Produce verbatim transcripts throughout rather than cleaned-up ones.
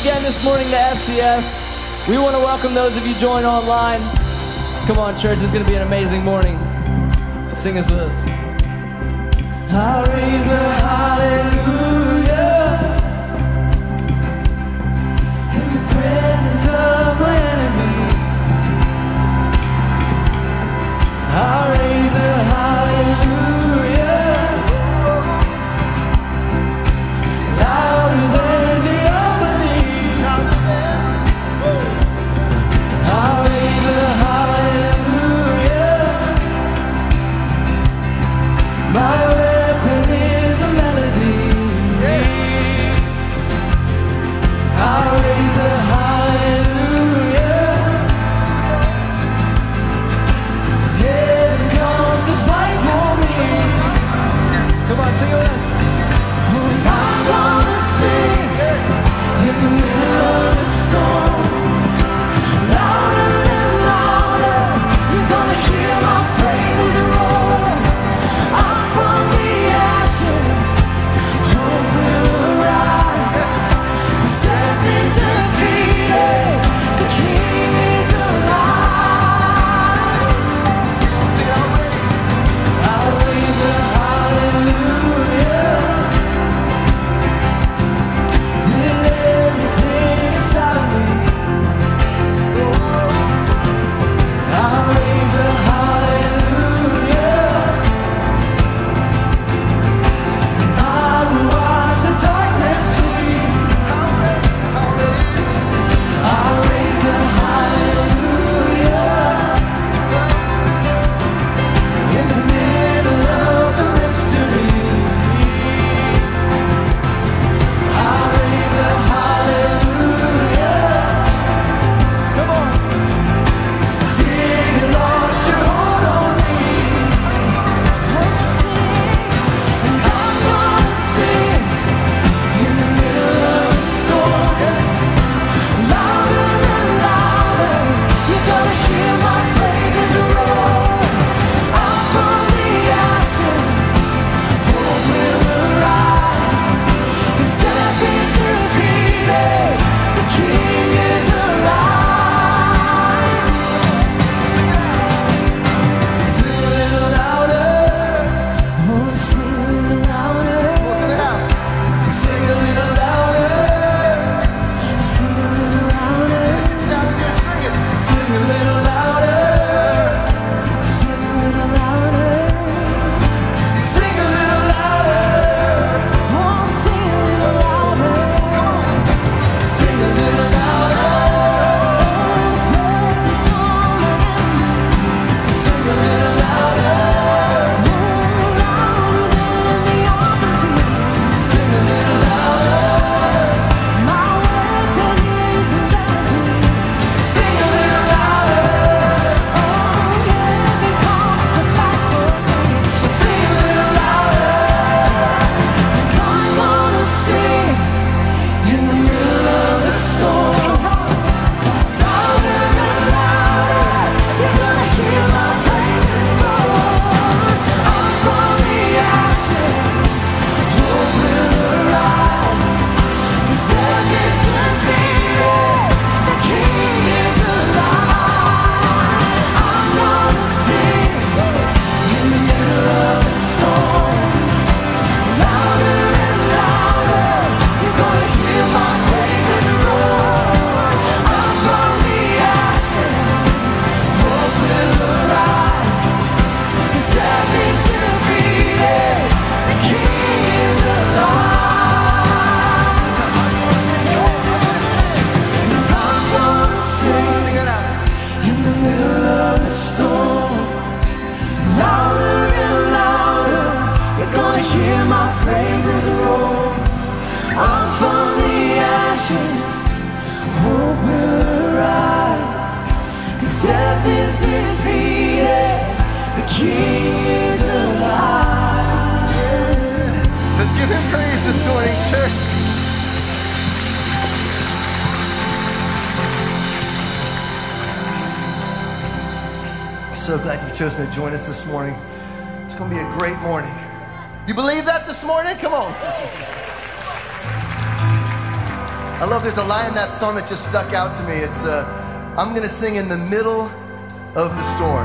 again this morning to F C F. We want to welcome those of you joined online. Come on, church, it's going to be an amazing morning. Sing this with us. I raise a hallelujah in the presence of my enemies. I raise a hallelujah louder than the unbelief. I raise a hallelujah. My weapon is a melody. I raise a hallelujah. Heaven comes to fight for me. Come on, sing it with us. I'm gonna sing in the middle of the storm. Louder and louder, you're gonna hear my praises roar. I'm from the ashes, hope will arise. 'Cause death is defeated, the King is alive. Sing it, I'll raise a hallelujah. With everything inside of me, I'll raise a hallelujah. And I will watch the darkness flee. I'll raise a hallelujah in the middle of the mystery. I'll raise a hallelujah. Come on. Fear you lost your hold on me. And I'm gonna sing in the middle of the storm. Louder and louder, you're gonna hear my praises roar. I'm from the ashes, hope will arise. 'Cause death is defeated, the King is alive. Sing a little louder, oh, sing a little louder. Sing a little louder, sing a little louder. Sing a little louder, sing a little louder. Sing a little louder, oh, sing a little louder. Sing a little louder, oh, the presence of my enemies. Sing a little louder, oh, louder than the unbelief. Sing a little louder, my weapon is a melody. Sing a little louder, oh, heaven comes to fight for me. Sing a little louder, and I'm gonna sing in the middle of the storm. Louder and louder, you're gonna hear my praises roar. I'm from the ashes, hope will arise. 'Cause death is defeated, the King is alive. I'm gonna sing in the middle of the storm. Louder and louder, you're gonna hear my praises roar. I'm from the ashes, hope will arise. 'Cause death is defeated, the King is alive. And I'm gonna sing in the middle of the storm. Louder and louder, you're gonna hear my praises roar. I'm from the ashes, hope will arise. 'Cause death is defeated, the King is alive. Let's give him praise this morning, church. So glad you've chosen to join us this morning. It's going to be a great morning. You believe that this morning? Come on. I love, there's a line in that song that just stuck out to me. It's, uh, I'm gonna sing in the middle of the storm.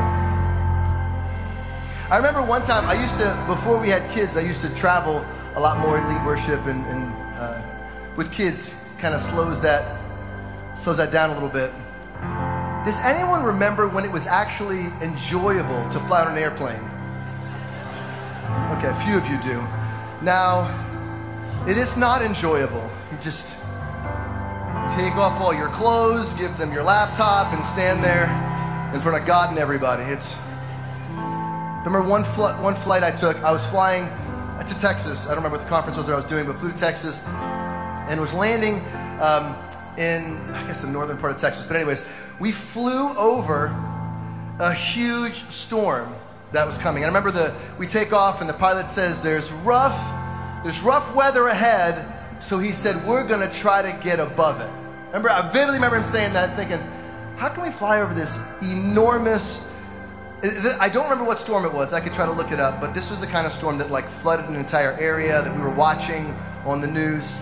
I remember one time, I used to, before we had kids, I used to travel a lot more and lead worship, and, and uh, with kids, kind of slows that, slows that down a little bit. Does anyone remember when it was actually enjoyable to fly on an airplane? Okay, a few of you do. Now, it is not enjoyable. You just take off all your clothes, give them your laptop, and stand there in front of God and everybody. It's, remember one, fl one flight I took, I was flying to Texas. I don't remember what the conference was that I was doing, but flew to Texas and was landing um, in, I guess, the northern part of Texas. But anyways, we flew over a huge storm that was coming. And I remember the, we take off and the pilot says there's rough, there's rough weather ahead. So he said, we're gonna try to get above it. Remember, I vividly remember him saying that, thinking, how can we fly over this enormous, I don't remember what storm it was. I could try to look it up, but this was the kind of storm that like flooded an entire area that we were watching on the news.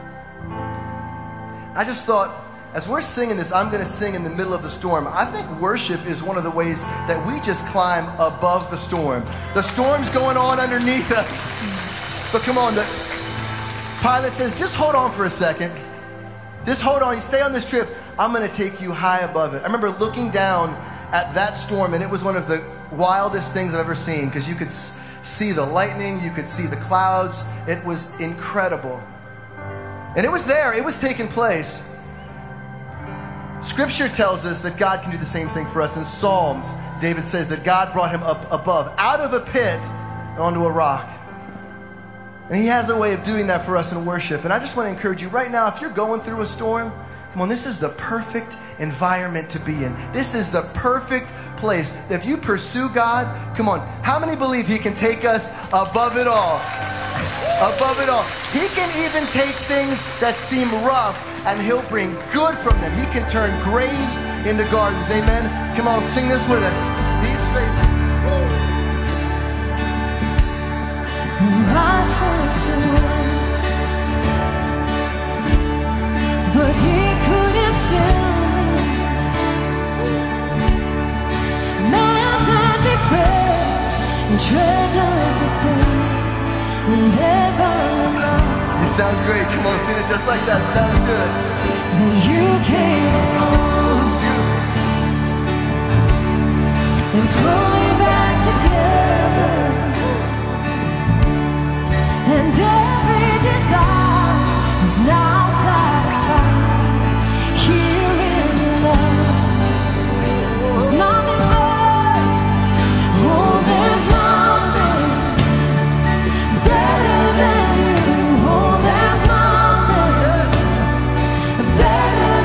I just thought, as we're singing this, I'm gonna sing in the middle of the storm. I think worship is one of the ways that we just climb above the storm. The storm's going on underneath us, but come on, the pilot says, just hold on for a second. Just hold on, you stay on this trip. I'm gonna take you high above it. I remember looking down at that storm, and it was one of the wildest things I've ever seen, because you could see the lightning, you could see the clouds. It was incredible. And it was there, it was taking place. Scripture tells us that God can do the same thing for us. In Psalms, David says that God brought him up above, out of a pit, onto a rock. And he has a way of doing that for us in worship. And I just want to encourage you right now, if you're going through a storm, come on, this is the perfect environment to be in. This is the perfect place. If you pursue God, come on, how many believe he can take us above it all? Above it all. He can even take things that seem rough and he'll bring good from them. He can turn graves into gardens. Amen. Come on, sing this with us. He's faithful. I searched the world, but he couldn't fill me. Man's empty prayers and treasures that fail will never know. You sound great. Come on, sing it just like that. Sounds good. Then you came along and pulled me back together. And every desire is now satisfied here in your love. There's nothing better. Oh, there's nothing better than you. Oh, there's nothing better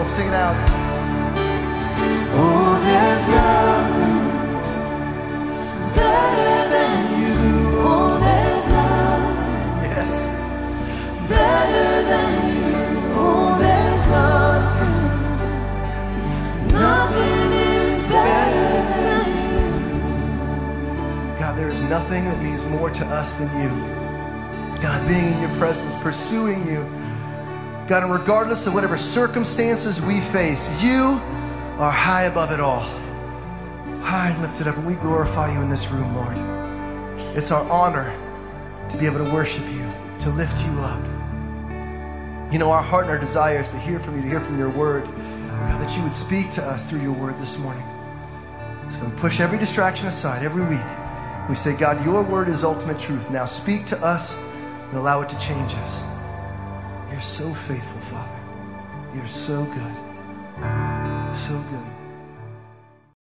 on, sing it out. Oh, there's nothing better than you. Oh, there's nothing Yes. better than you. Oh, there's nothing. Nothing is better than you. God, there is nothing that means more to us than you. God, being in your presence, pursuing you. God, and regardless of whatever circumstances we face, you are high above it all. High and lifted up, and we glorify you in this room, Lord. It's our honor to be able to worship you, to lift you up. You know, our heart and our desire is to hear from you, to hear from your word. God, that you would speak to us through your word this morning. So we push every distraction aside every week. We say, God, your word is ultimate truth. Now speak to us and allow it to change us. You're so faithful, Father. You're so good. So good.